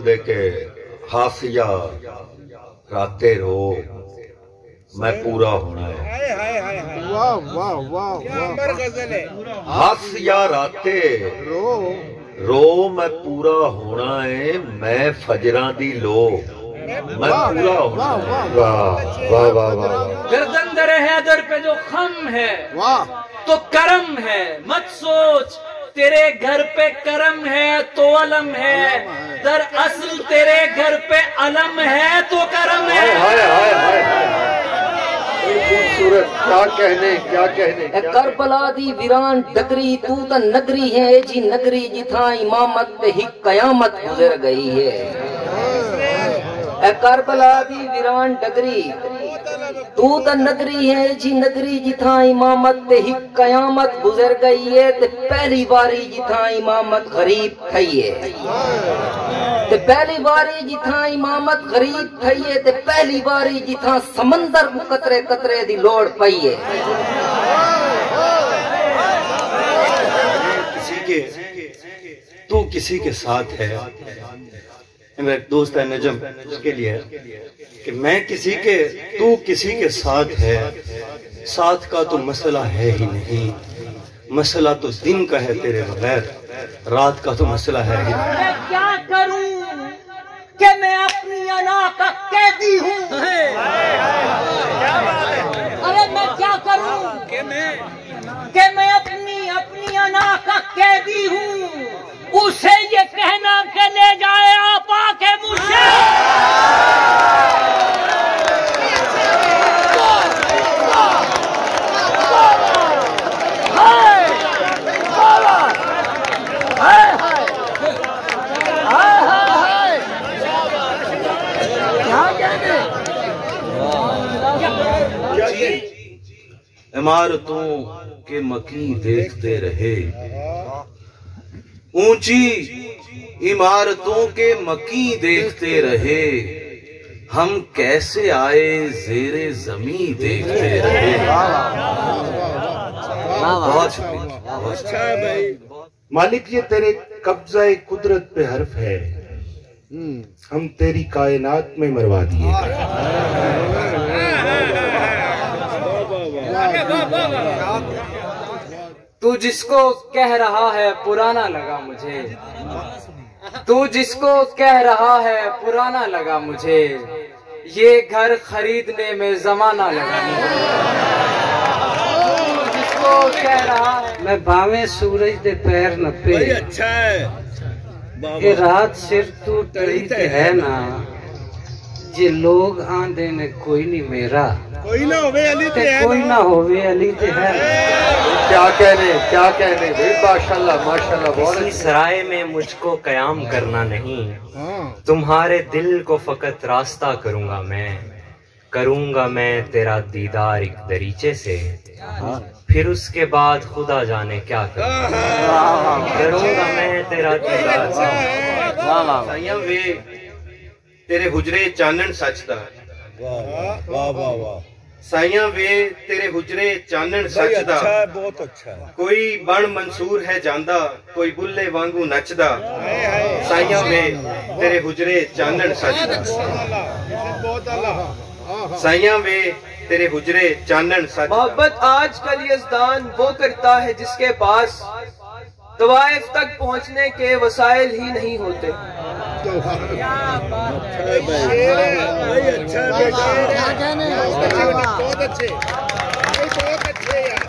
बोले कि हासिया राते रो मैं पूरा होना है। वाह वाह वाह वाह। हासिया राते रो मैं पूरा होना है, मैं फजरा दी लो मैं पूरा होना है। वाह वाह वाह वाह। गर्दन दर हैदर पे जो खम है वाह तो करम है, मत सोच तेरे घर पे करम है तो अलम है, दर असल तेरे घर पे अलम है तो करम है। हाय हाय हाय हाय, खूबसूरत, क्या कहने क्या कहने। करबला दी वीरान डगरी तू तो नगरी है जी नगरी जिथा इमामत पे ही कयामत गुजर गई है। करबला दी वीरान डगरी तू तो नगरी है जी नगरी जिथा इमामत पे ही कयामत गुजर गई है। ते पहली बारी जिथा इमामत गरीब थई है, ते पहली बारी जिथा इमामत गरीब थई है, ते पहली बारी जिथा समंदर को कतरे कतरे दी लोड़ पई है। तू किसी के साथ है। मेरा एक दोस्त है नजम, उसके लिए कि मैं किसी के, तू किसी के साथ है, साथ का तो मसला है ही नहीं, मसला तो दिन का है तेरे बगैर, रात का तो मसला है ही नहीं। मैं क्या करूं कि मैं अपनी अना का कैदी हूं। अरे मैं क्या करूं कि मैं अपनी अना का कैदी हूं, उसे ये कहना के ले जाए आप आके मुझे। इमारतों के मकी देखते रहे, ऊंची इमारतों के मकी देखते रहे, हम कैसे आए जेरे जमी देखते रहे। बहुत अच्छा है भाई। मालिक ये तेरे कब्जा कुदरत पे हर्फ है, हम तेरी कायनात में मरवा दिए। तू जिसको कह रहा है पुराना लगा मुझे, तू जिसको कह रहा है पुराना लगा मुझे, ये घर खरीदने में जमाना लगा मुझे। तू जिसको कह रहा है मैं भावे सूरज दे पैर न पे, अच्छा है ये रात सिर तू टड़ी ते है ना, जे लोग आंदे ने कोई नहीं मेरा, कोई ना होवे अली ते है, कोई ना होवे अली ते है। क्या कहने भाई, माशाल्लाह माशाल्लाह। बहुत इसी सराय में मुझको कयाम करना नहीं, तुम्हारे दिल को फकत रास्ता करूंगा मैं तेरा दीदार एक दरीचे से, फिर उसके बाद खुदा जाने क्या करूंगा मैं तेरा दीदार। साइयां वे तेरे हुजरे चानन सचदा, वाह वाह वाह। साइयां वे तेरे हुजरे चानन सचदा, अच्छा है, बहुत अच्छा है। कोई बण मंसूर है जांदा, कोई बुल्ले वांगू नचदा, साइयां वे तेरे हुजरे चानन सचदा, साइयां वे तेरे हुजरे चानन सचदा। मोहब्बत आजकल यज़दान वो करता है जिसके पास तवाइफ तक पहुंचने के वसाइल ही नहीं होते। अच्छा है बेटा, बहुत अच्छे, बहुत अच्छे।